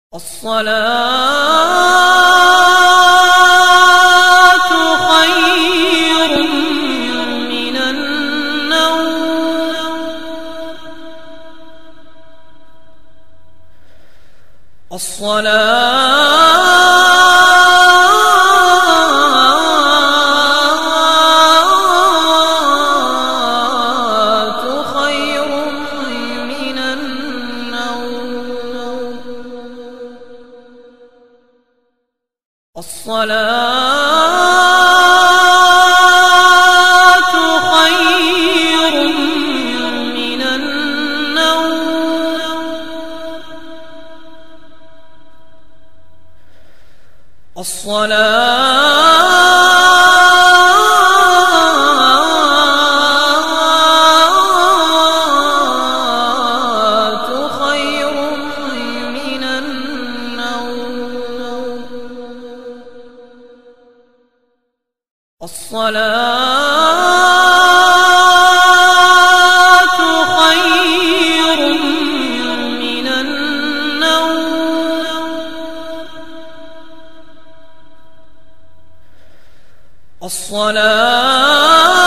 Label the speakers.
Speaker 1: الصلاة خير من النوم. الصلاة خير من النوم. الصلاة خير من النوم. الصلاة خير من النوم. الصلاة خير من النوم. الصلاة